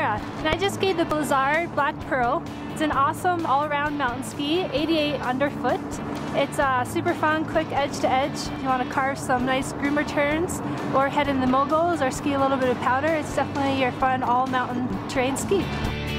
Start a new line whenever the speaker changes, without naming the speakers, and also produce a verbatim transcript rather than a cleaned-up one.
Yeah, and I just gave the Blizzard Black Pearl. It's an awesome all-around mountain ski, eighty-eight underfoot. It's uh, super fun, quick edge to edge. If you want to carve some nice groomer turns or head in the moguls or ski a little bit of powder, it's definitely your fun all-mountain terrain ski.